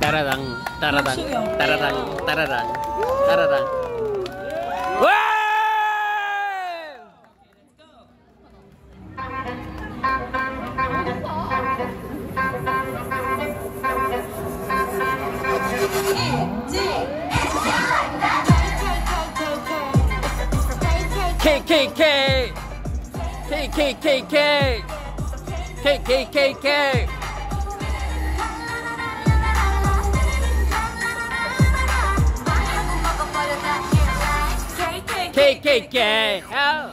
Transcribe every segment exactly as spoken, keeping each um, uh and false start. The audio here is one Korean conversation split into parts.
따라당 따라당 따라당 따라당 따라당. 와! K K K K K K K K K K K K K K oh.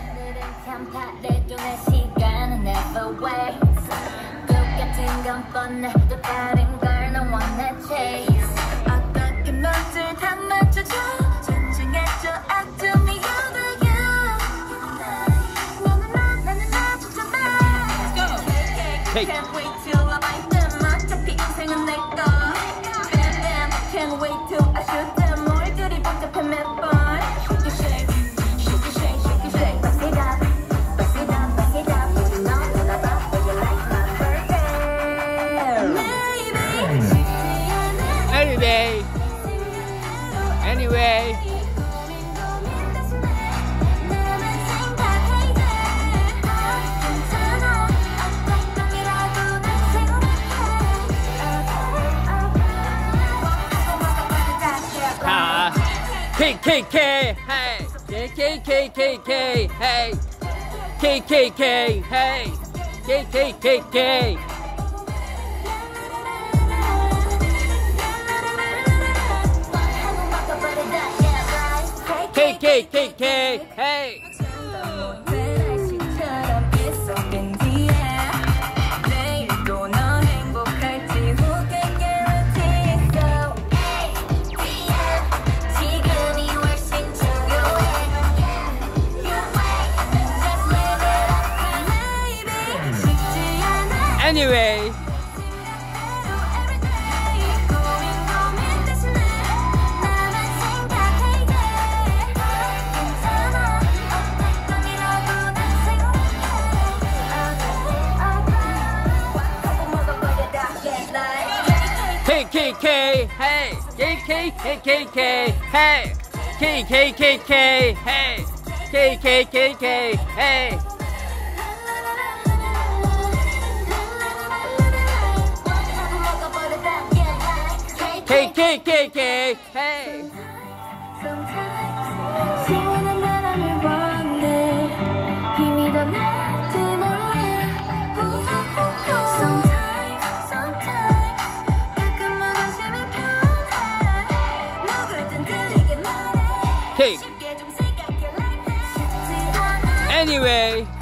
Can't wait till I bite them. 어차피 인생은 내 거. Bam bam. Can't wait till I shoot them. 얼굴이 복잡해 몇 번. Shake it shake, shake it shake, shake it shake. Bust it up, bust it up, bust it up. Put it on, put it up, but you like my birthday. Maybe. Anyway, anyway. K K K hey K K K K K hey K K K hey K K K K K K K K hey Anyway. K K K hey K K K K K hey K K K K hey K K K K hey K K K K hey 시원한 바람을 원해 힘이 더 날지 몰라 Sometimes, sometimes 가끔 무관심이 편해 누굴든 들리게 말해 K 쉽게 좀 생각해 like that 쉽지 않아 Anyway